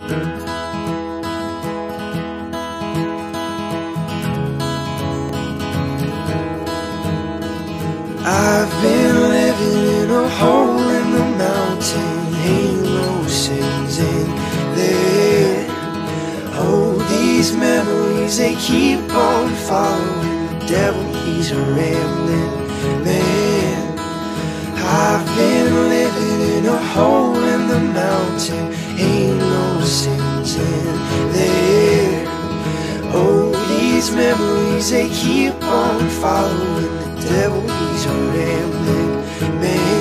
I've been living in a hole in the mountain, ain't no sins in there. Oh, these memories, they keep on following the devil, he's a rambling man. I've been living in a hole in the mountain, ain't no sins in there. Oh, these memories, they keep on following the devil, he's a rambling man.